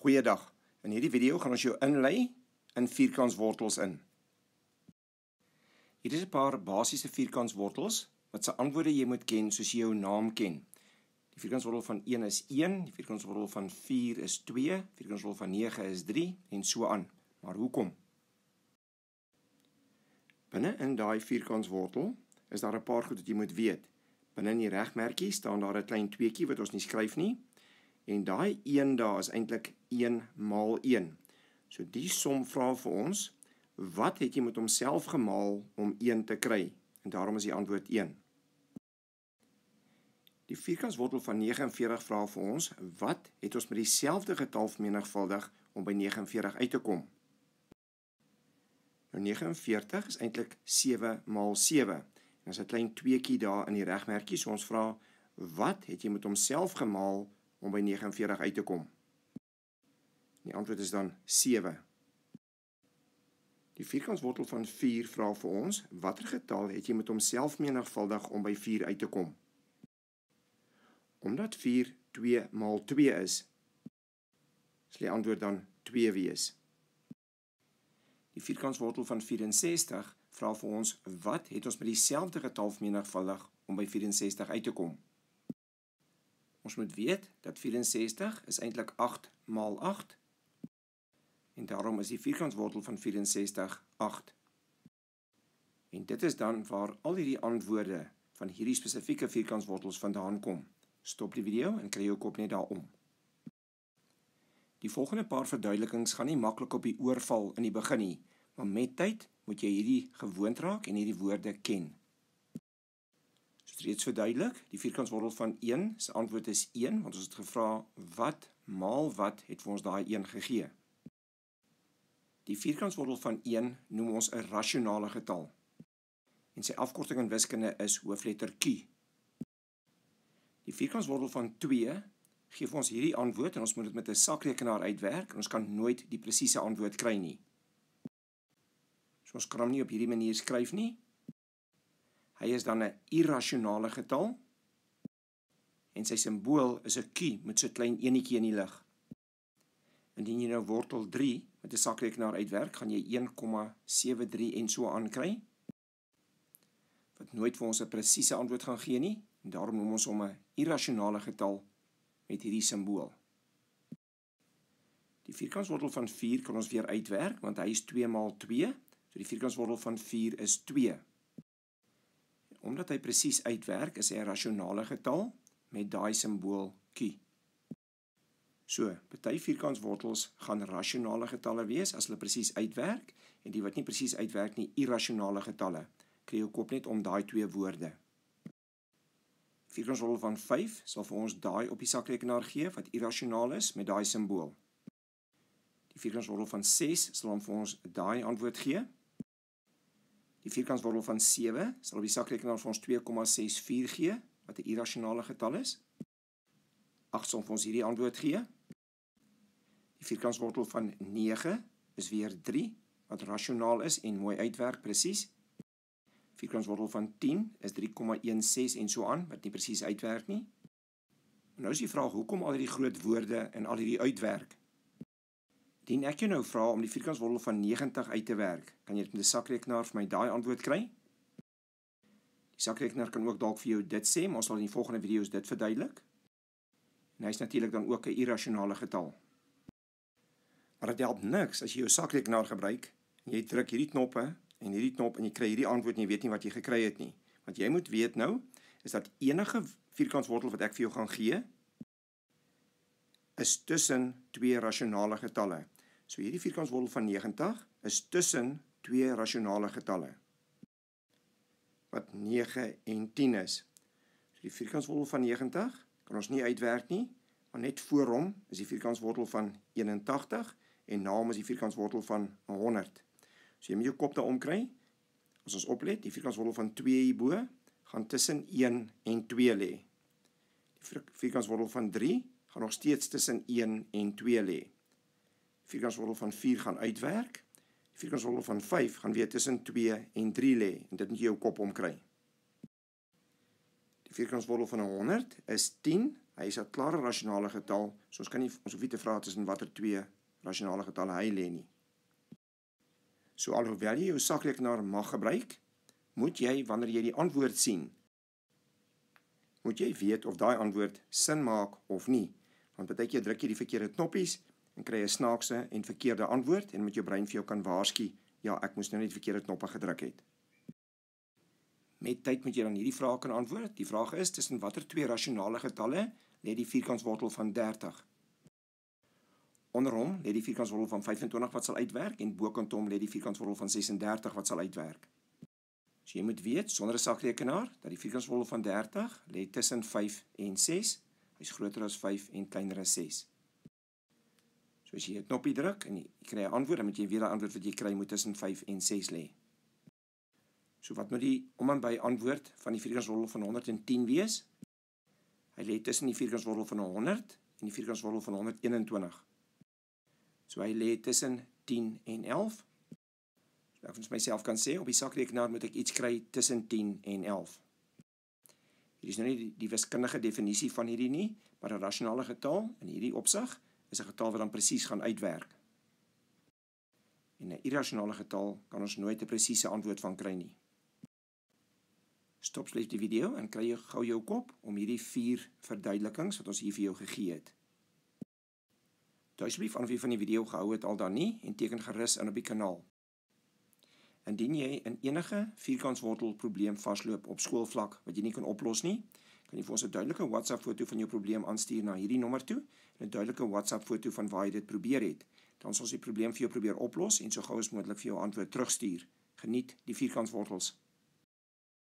Goeiedag, in hierdie video gaan ons jou inlei in vierkantswortels in. Hier is 'n paar basiese vierkantswortels wat se antwoorde jy moet ken soos jy jou naam ken. Die vierkantswortel van 1 is 1, die vierkantswortel van 4 is 2, die vierkantswortel van 9 is 3 en so aan. Maar hoekom? Binne in daai vierkantswortel is daar 'n paar goed wat jy moet weet. Binne in die regmerkie staan daar 'n klein tweetjie wat ons nie skryf nie. En daai 1 daar is eintlik 1 maal 1. So die som vra vir ons, wat het jy met homself gemaal om 1 te kry? En daarom is die antwoord 1. Die vierkantswortel van 49 vra vir ons, wat het ons met dieselfde getal vermenigvuldig om by 49 uit te kom? Nou 49 is eintlik 7 maal 7. En as 'n klein tweetjie daar in die regmerkie, so ons vra, wat het jy met homself gemaal om by 49 uit te kom? Die antwoord is dan 7. Die vierkantswortel van 4 vra vir ons, watter getal het jy met homself menigvuldig om by 4 uit te kom? Omdat 4 2 maal 2 is, sal die antwoord dan 2 wees. Die vierkantswortel van 64 vra vir ons, wat het ons met dieselfde getal vermenigvuldig om by 64 uit te kom? Ons moet weet dat 64 is eintlik 8 maal 8 en daarom is die vierkantswortel van 64 8. En dit is dan waar al hierdie antwoorde van hierdie spesifieke vierkantswortels vandaan kom. Stop die video en kry jou kop net daarom. Die volgende paar verduidelikings gaan nie maklik op die oor val in die begin nie, maar met tyd moet jy hierdie gewoond raak en hierdie woorde ken. Soos reeds verduidelik, die vierkantswortel van 1 se antwoord is 1, want ons het gevra wat maal wat het vir ons daai 1 gegee. Die vierkantswortel van 1 noem ons 'n rasionale getal. En sy afkorting in wiskunde is hoofletter Q. Die vierkantswortel van 2 gee vir ons hierdie antwoord en ons moet dit met 'n sakrekenaar uitwerk en ons kan nooit die presiese antwoord kry nie. So ons kan hom nie op hierdie manier skryf nie. Hy is dan 'n irrasionale getal en sy simbool is 'n Q met so 'n klein enetjie in die lig. Indien jy nou wortel 3 met 'n sakrekenaar uitwerk, gaan jy 1,73 en so aan kry, wat nooit vir ons 'n presiese antwoord gaan gee nie, en daarom noem ons hom 'n irrasionale getal met hierdie simbool. Die vierkantswortel van 4 kan ons weer uitwerk, want hy is 2 maal 2, so die vierkantswortel van 4 is 2. En omdat hy presies uitwerk, is hy 'n rasionale getal met daai simbool Q. So, party vierkantswortels gaan rasionale getalle wees as hulle presies uitwerk, en die wat nie presies uitwerk nie, irrasionale getalle. Kry jou kop net om daai twee woorde. Vierkantswortel van 5 sal vir ons daai op die sakrekenaar gee wat irrasionaal is met daai simbool. Die vierkantswortel van 6 sal hom vir ons daai antwoord gee. Die vierkantswortel van 7 sal op die sakrekenaar vir ons 2,64 gee wat 'n irrasionale getal is. 8 sal vir ons hierdie antwoord gee. Die vierkantswortel van 9 is weer 3 wat rasionaal is en mooi uitwerk presies. Vierkantswortel van 10 is 3,16 en so aan, wat nie presies uitwerk nie. En nou is die vraag, hoekom al hierdie groot woorde en al hierdie uitwerk? Indien ek jou nou vra om die vierkantswortel van 90 uit te werk, kan jy dit met 'n sakrekenaar vir my daai antwoord kry? Die sakrekenaar kan ook dalk vir jou dit sê, maar ons sal in die volgende video's dit verduidelik. En hy is natuurlik dan ook 'n irrasionale getal. Maar dit help niks as jy jou sakrekenaar gebruik, en jy druk hierdie knoppe, en hierdie knop, en jy kry hierdie antwoord en jy weet nie wat jy gekry het nie. Wat jy moet weet nou, is dat enige vierkantswortel wat ek vir jou gaan gee, is tussen 2 rasionale getalle. So hierdie vierkantswortel van 90 is tussen 2 rasionale getalle, wat 9 en 10 is. So die vierkantswortel van 90 kan ons nie uitwerk nie, maar net voor hom is die vierkantswortel van 81 en na hom is die vierkantswortel van 100. So jy moet jou kop daar omkry. As ons oplet, die vierkantswortel van 2 hierbo gaan tussen 1 en 2 lê. Die vierkantswortel van 3 gaan nog steeds tussen 1 en 2 lê. Die vierkantswortel van 4 gaan uitwerk. Die vierkantswortel van 5 gaan weer tussen 2 en 3 lê. En dit moet jy jou kop omkry. Die vierkantswortel van 100 is 10 Hy is 'n klare rasionale getal, so ons hoef nie te vra tussen watter twee rasionale getalle hy lê nie. So alhoewel jy jou sakrekenaar mag gebruik, moet jy, wanneer jy die antwoord sien, moet jy weet of daai antwoord sin maak of nie. Want partykeer druk jy die verkeerde knoppies en kry 'n snaakse en verkeerde antwoord en met jou brein vir jou kan waarsku, ja, ek moes nou net die verkeerde knoppe gedruk het. Met tyd moet jy dan hierdie vraag kan antwoord. Die vraag is, tussen watter twee rasionale getalle lê die vierkantswortel van 30? Onder hom lê die vierkantswortel van 25 wat sal uitwerk en bokant hom lê die vierkantswortel van 36 wat sal uitwerk. So jy moet weet, sonder 'n sakrekenaar, dat die vierkantswortel van 30 lê tussen 5 en 6. Hy's groter as 5 en kleiner as 6. So as jy 'n knoppie druk en jy kry 'n antwoord, dan moet jy weet die antwoord wat jy kry moet tussen 5 en 6 lê. So wat moet die om en by antwoord van die vierkantswortel van 110 wees? Hy lê tussen die vierkantswortel van 100 en die vierkantswortel van 121. So hy lê tussen 10 en 11. So ek vir myself kan sê, op die sakrekenaar moet ek iets kry tussen 10 en 11. Hier is nou nie die wiskundige definisie van hierdie nie, maar 'n rasionale getal in hierdie opsig is 'n getal wat dan presies gaan uitwerk. En 'n irrasionale getal kan ons nooit 'n presiese antwoord van kry nie. Stop asseblief die video en kry jy gou jou kop om hierdie 4 verduidelikings wat ons hier vir jou gegee het. Asseblief aan wie van die video gehou het al dan nie en teken gerus in op die kanaal. Indien jy in enige vierkantswortel probleem vasloop op skoolvlak wat jy nie kan oplos nie, kan jy vir ons 'n duidelike WhatsApp foto van jou probleem aanstuur na hierdie nommer toe en 'n duidelike WhatsApp foto van waar jy dit probeer het. Dan sal ons die probleem vir jou probeer oplos en so gou as moontlik vir jou antwoord terugstuur. Geniet die vierkantswortels.